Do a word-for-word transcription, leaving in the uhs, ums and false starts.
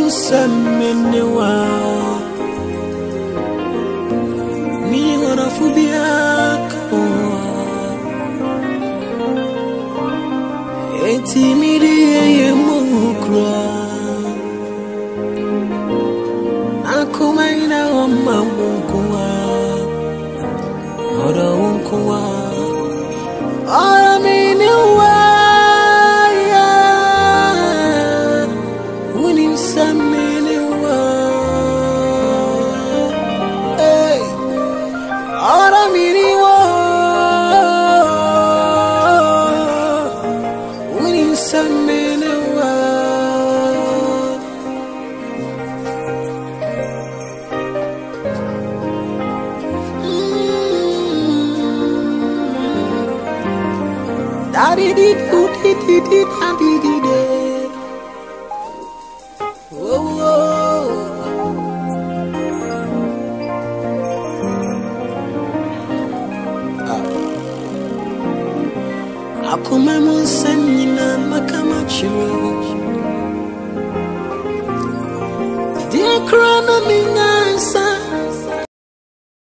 Samenewa Mi ora fubiako Eti miri ye mukra Akumaina wama mukwa Ora unkwa Ora minewa Unim Samenewa Hey Ora miniwa Unim Samenewa Daddy did do did did did daddy did Akuma musanina makamachiru